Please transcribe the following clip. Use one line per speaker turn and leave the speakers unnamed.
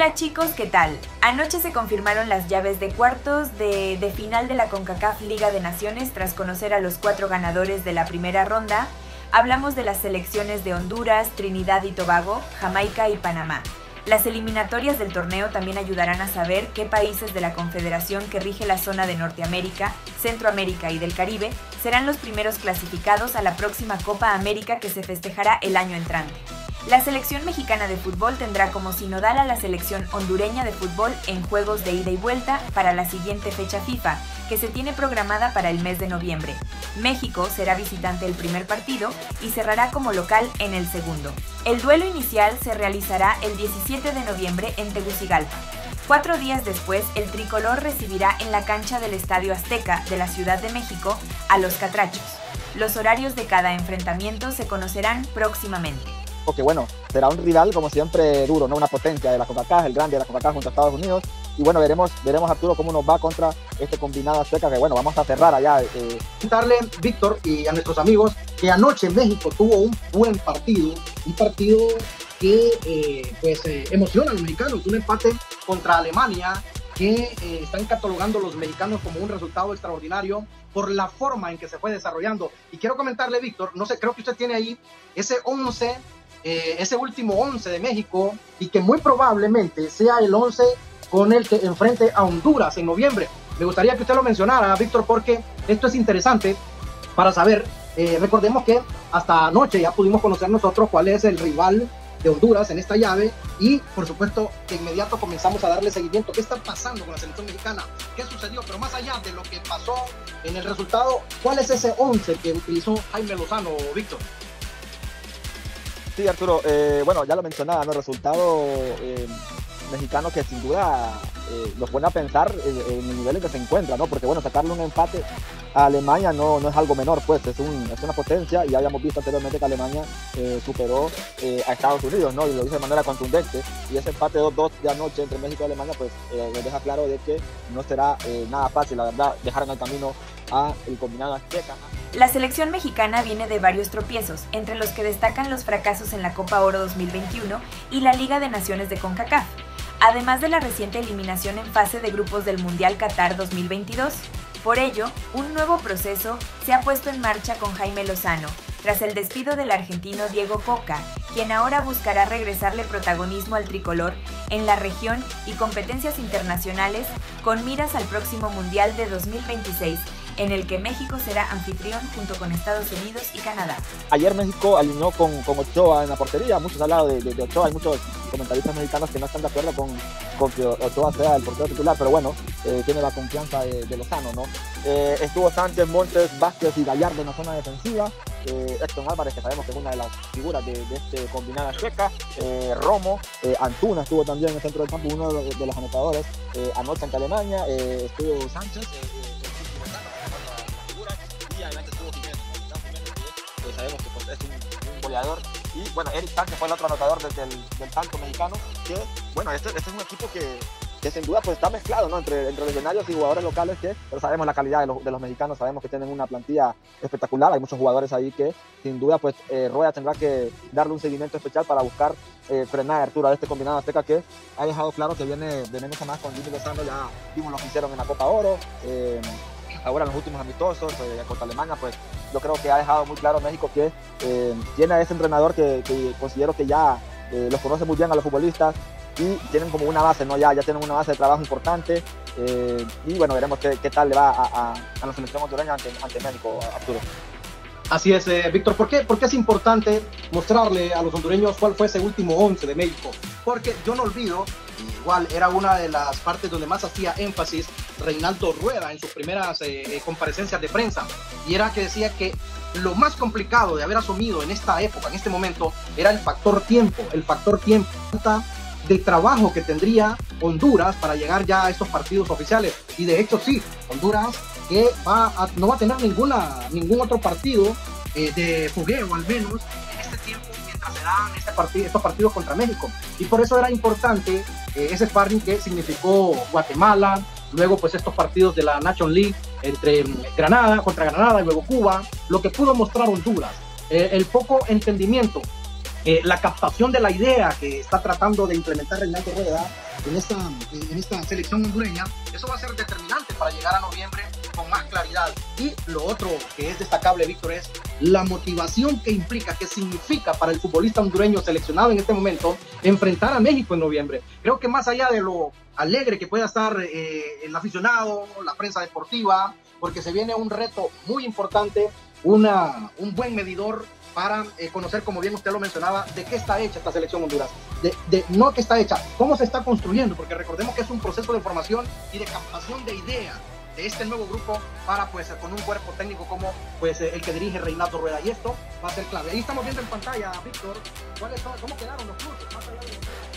Hola chicos, ¿qué tal? Anoche se confirmaron las llaves de cuartos de final de la CONCACAF Liga de Naciones tras conocer a los 4 ganadores de la primera ronda. Hablamos de las selecciones de Honduras, Trinidad y Tobago, Jamaica y Panamá. Las eliminatorias del torneo también ayudarán a saber qué países de la confederación que rige la zona de Norteamérica, Centroamérica y del Caribe serán los primeros clasificados a la próxima Copa América que se festejará el año entrante. La selección mexicana de fútbol tendrá como sinodal a la selección hondureña de fútbol en juegos de ida y vuelta para la siguiente fecha FIFA, que se tiene programada para el mes de noviembre. México será visitante el primer partido y cerrará como local en el segundo. El duelo inicial se realizará el 17 de noviembre en Tegucigalpa. 4 días después, el tricolor recibirá en la cancha del Estadio Azteca de la Ciudad de México a los Catrachos. Los horarios de cada enfrentamiento se conocerán próximamente.
Porque bueno, será un rival como siempre duro, ¿no? Una potencia de la CONCACAF, el grande de la CONCACAF contra Estados Unidos. Y bueno, veremos Arturo cómo nos va contra este combinado azteca que bueno, vamos a cerrar allá.
Comentarle, Víctor, y a nuestros amigos que anoche México tuvo un buen partido, un partido que emociona a los mexicanos, un empate contra Alemania que están catalogando los mexicanos como un resultado extraordinario por la forma en que se fue desarrollando. Y quiero comentarle, Víctor, no sé, creo que usted tiene ahí ese 11, ese último 11 de México y que muy probablemente sea el 11 con el que enfrente a Honduras en noviembre. Me gustaría que usted lo mencionara, Víctor, porque esto es interesante para saber. Recordemos que hasta anoche ya pudimos conocer nosotros cuál es el rival de Honduras en esta llave y por supuesto de inmediato comenzamos a darle seguimiento. ¿Qué está pasando con la selección mexicana? ¿Qué sucedió? Pero más allá de lo que pasó en el resultado, ¿cuál es ese 11 que utilizó Jaime Lozano, Víctor?
Sí, Arturo, bueno, ya lo mencionaba, ¿no? El resultado mexicano que sin duda nos pone a pensar en el nivel en que se encuentra, ¿no? Porque bueno, sacarle un empate a Alemania no es algo menor, pues es una potencia y ya habíamos visto anteriormente que Alemania superó a Estados Unidos, ¿no? Y lo hizo de manera contundente y ese empate 2-2 de anoche entre México y Alemania pues nos deja claro de que no será nada fácil, la verdad, dejar en el camino a el combinado azteca.
La selección mexicana viene de varios tropiezos, entre los que destacan los fracasos en la Copa Oro 2021 y la Liga de Naciones de CONCACAF, además de la reciente eliminación en fase de grupos del Mundial Qatar 2022. Por ello, un nuevo proceso se ha puesto en marcha con Jaime Lozano, tras el despido del argentino Diego Coca, quien ahora buscará regresarle protagonismo al tricolor en la región y competencias internacionales con miras al próximo Mundial de 2026, en el que México será anfitrión junto con Estados Unidos y Canadá.
Ayer México alineó con Ochoa en la portería. Muchos han hablado de Ochoa, hay muchos comentaristas mexicanos que no están de acuerdo con que Ochoa sea el portero titular, pero bueno, tiene la confianza de Lozano, ¿no? Estuvo Sánchez, Montes, Vázquez y Gallardo en la zona defensiva. Héctor Álvarez, que sabemos que es una de las figuras de este combinado azteca. Romo, Antuna estuvo también en el centro del campo, uno de los anotadores anoche ante Alemania. Estuvo Sánchez, y adelante estuvo Jiménez, que sabemos que pues, es un goleador. Y bueno, Eric Sánchez fue el otro anotador del tanto mexicano, que bueno, este es un equipo que sin duda pues está mezclado, ¿no? entre legionarios y jugadores locales, pero sabemos la calidad de los mexicanos, sabemos que tienen una plantilla espectacular, hay muchos jugadores ahí que sin duda pues Rueda tendrá que darle un seguimiento especial para buscar frenar a Arturo a este combinado azteca que ha dejado claro que viene de menos a más con Jimmy Lozano. Ya vimos lo que hicieron en la Copa Oro, ahora en los últimos amistosos contra Alemania, pues yo creo que ha dejado muy claro México que tiene a ese entrenador que considero que ya los conoce muy bien a los futbolistas y tienen como una base, ¿no? Ya tienen una base de trabajo importante y bueno, veremos qué tal le va a la selección hondureña ante México, Arturo.
Así es, Víctor, ¿por qué es importante mostrarle a los hondureños cuál fue ese último 11 de México? Porque yo no olvido, igual era una de las partes donde más hacía énfasis Reinaldo Rueda en sus primeras comparecencias de prensa, y era que decía que lo más complicado de haber asumido en esta época, en este momento, era el factor tiempo de trabajo que tendría Honduras para llegar ya a estos partidos oficiales. Y de hecho sí, Honduras que no va a tener ningún otro partido de fogueo, al menos en este tiempo, mientras se dan estos partidos contra México. Y por eso era importante ese sparring que significó Guatemala, luego pues estos partidos de la Nation League entre contra Granada y luego Cuba, lo que pudo mostrar Honduras, el poco entendimiento la captación de la idea que está tratando de implementar Reinaldo Rueda en esta selección hondureña, eso va a ser determinante para llegar a noviembre con más claridad. Y lo otro que es destacable, Víctor, es la motivación que implica, que significa para el futbolista hondureño seleccionado en este momento enfrentar a México en noviembre. Creo que más allá de lo alegre que pueda estar el aficionado, la prensa deportiva, porque se viene un reto muy importante, un buen medidor para conocer, como bien usted lo mencionaba, de qué está hecha esta selección Honduras, no qué está hecha, cómo se está construyendo, porque recordemos que es un proceso de formación y de captación de ideas de este nuevo grupo para, pues, con un cuerpo técnico como, pues, el que dirige Reinaldo Rueda, y esto va a ser clave. Ahí estamos viendo en pantalla, Víctor, cómo quedaron los cruces, más allá de los...